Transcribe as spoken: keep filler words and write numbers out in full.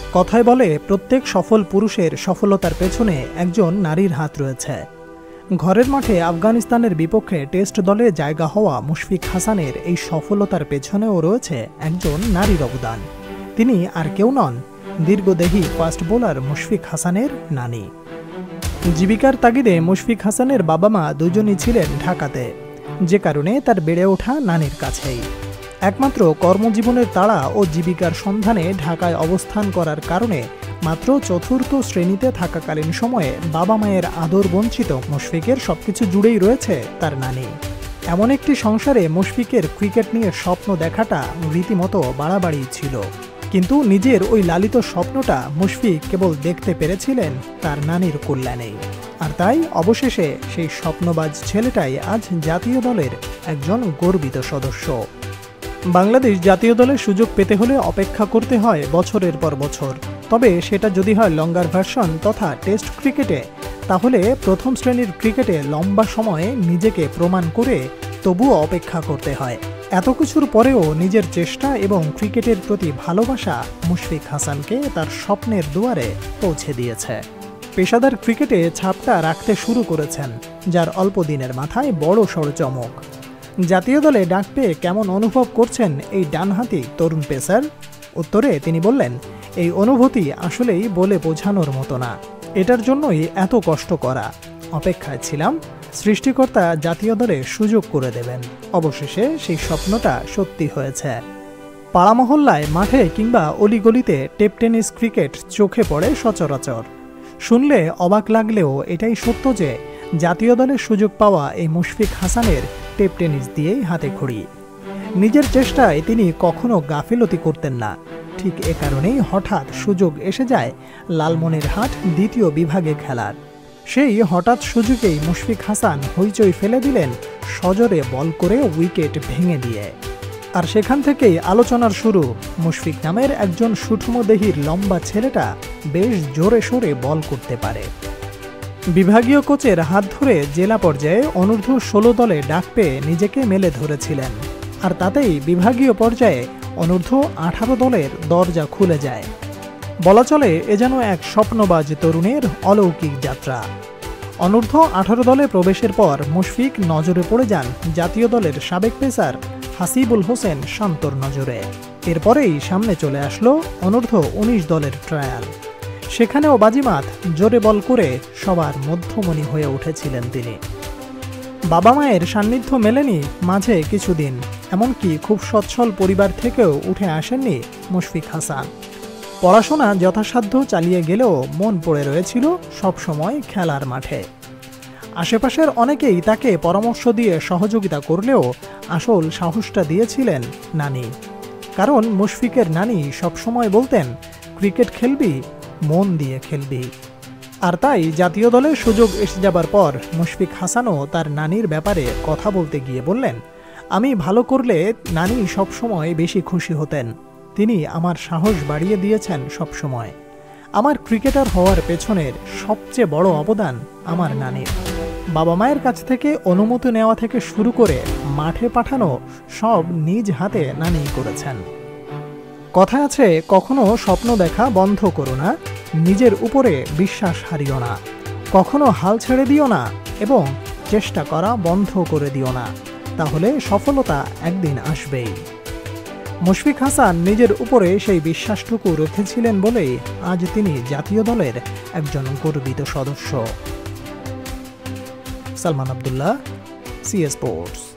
কথায় বলে প্রত্যেক সফল পুরুষের সফলতার পেছনে একজন নারীর হাত রয়েছে। ঘরের মাঠে আফগানিস্তানের বিপক্ষে টেস্ট দলে জায়গা হওয়া মুশফিক হাসানের এই সফলতার পেছনেও রয়েছে একজন নারীর অবদান। তিনি আর কেউ নন, দীর্ঘদেহী ফাস্ট বোলার মুশফিক হাসানের নানি। জীবিকার তাগিদে মুশফিক হাসানের বাবা মা দুজনই ছিলেন ঢাকাতে, যে কারণে তার বেড়ে ওঠা নানির কাছেই। একমাত্র কর্মজীবনের তাড়া ও জীবিকার সন্ধানে ঢাকায় অবস্থান করার কারণে মাত্র চতুর্থ শ্রেণীতে থাকাকালীন সময়ে বাবা মায়ের আদর বঞ্চিত মুশফিকের সবকিছু জুড়েই রয়েছে তার নানি। এমন একটি সংসারে মুশফিকের ক্রিকেট নিয়ে স্বপ্ন দেখাটা রীতিমতো বাড়াবাড়ি ছিল, কিন্তু নিজের ওই লালিত স্বপ্নটা মুশফিক কেবল দেখতে পেরেছিলেন তার নানির কল্যাণেই। আর তাই অবশেষে সেই স্বপ্নবাজ ছেলেটাই আজ জাতীয় দলের একজন গর্বিত সদস্য। বাংলাদেশ জাতীয় দলের সুযোগ পেতে হলে অপেক্ষা করতে হয় বছরের পর বছর, তবে সেটা যদি হয় লঙ্গার ভার্সন তথা টেস্ট ক্রিকেটে, তাহলে প্রথম শ্রেণীর ক্রিকেটে লম্বা সময়ে নিজেকে প্রমাণ করে তবুও অপেক্ষা করতে হয়। এত কিছুর পরেও নিজের চেষ্টা এবং ক্রিকেটের প্রতি ভালোবাসা মুশফিক হাসানকে তার স্বপ্নের দুয়ারে পৌঁছে দিয়েছে। পেশাদার ক্রিকেটে ছাপটা রাখতে শুরু করেছেন, যার অল্প দিনের মাথায় বড় সড় চমক। জাতীয় দলে ডাক পেয়ে কেমন অনুভব করছেন এই ডানহাতি তরুণ পেসার? উত্তরে তিনি বললেন, এই অনুভূতি আসলেই বলে বোঝানোর মতো না, এটার জন্যই এত কষ্ট করা। অপেক্ষায় ছিলাম সৃষ্টিকর্তা জাতীয় দলে সুযোগ করে দেবেন, অবশেষে সেই স্বপ্নটা সত্যি হয়েছে। পাড়া মহল্লায়, মাঠে কিংবা অলিগলিতে টেপ টেনিস ক্রিকেট চোখে পড়ে সচরাচর। শুনলে অবাক লাগলেও এটাই সত্য যে জাতীয় দলের সুযোগ পাওয়া এই মুশফিক হাসানের টেপ টেনিস দিয়েই হাতে খড়ি। নিজের চেষ্টায় তিনি কখনো গাফিলতি করতেন না, ঠিক এ কারণেই হঠাৎ সুযোগ এসে যায় লালমনিরহাট দ্বিতীয় বিভাগে খেলার। সেই হঠাৎ সুযোগেই মুশফিক হাসান হইচই ফেলে দিলেন সজোরে বল করে উইকেট ভেঙে দিয়ে। আর সেখান থেকেই আলোচনার শুরু। মুশফিক নামের একজন সুঠমদেহীর লম্বা ছেলেটা বেশ জোরে সোরে বল করতে পারে। বিভাগীয় কোচের হাত ধরে জেলা পর্যায়ে অনূর্ধ্ব ষোলো দলে ডাক পেয়ে নিজেকে মেলে ধরেছিলেন, আর তাতেই বিভাগীয় পর্যায়ে অনূর্ধ্ব আঠারো দলের দরজা খুলে যায়। বলা চলে এ যেন এক স্বপ্নবাজ তরুণের অলৌকিক যাত্রা। অনূর্ধ্ব আঠারো দলে প্রবেশের পর মুশফিক নজরে পড়ে যান জাতীয় দলের সাবেক পেসার হাসিবুল হোসেন শান্তর নজরে। এরপরেই সামনে চলে আসলো অনূর্ধ্ব উনিশ দলের ট্রায়াল। সেখানেও বাজিমাত, জোরে বল করে সবার মধ্যমণি হয়ে উঠেছিলেন তিনি। বাবা মায়ের সান্নিধ্য মেলেনি মাঝে কিছুদিন, এমনকি খুব সচ্ছল পরিবার থেকেও উঠে আসেননি মুশফিক হাসান। পড়াশোনা যথাসাধ্য চালিয়ে গেলেও মন পড়ে রয়েছিল সবসময় খেলার মাঠে। আশেপাশের অনেকেই তাকে পরামর্শ দিয়ে সহযোগিতা করলেও আসল সাহসটা দিয়েছিলেন নানি। কারণ মুশফিকের নানি সবসময় বলতেন, ক্রিকেট খেলবি, মন দিয়ে খেলবি। আর তাই জাতীয় দলের সুযোগ এসে যাবার পর মুশফিক হাসানও তার নানির ব্যাপারে কথা বলতে গিয়ে বললেন, আমি ভালো করলে নানি সবসময় বেশি খুশি হতেন। তিনি আমার সাহস বাড়িয়ে দিয়েছেন সবসময়। আমার ক্রিকেটার হওয়ার পেছনের সবচেয়ে বড় অবদান আমার নানির। বাবা মায়ের কাছ থেকে অনুমতি নেওয়া থেকে শুরু করে মাঠে পাঠানো সব নিজ হাতে নানি করেছেন। কথা আছে, কখনো স্বপ্ন দেখা বন্ধ করো না, নিজের উপরে বিশ্বাস হারিও না, কখনো হাল ছেড়ে দিও না এবং চেষ্টা করা বন্ধ করে দিও না, তাহলে সফলতা একদিন আসবেই। মুশফিক হাসান নিজের উপরে সেই বিশ্বাসটুকু রেখেছিলেন বলেই আজ তিনি জাতীয় দলের একজন গর্বিত সদস্য। Salman Abdullah, C sports.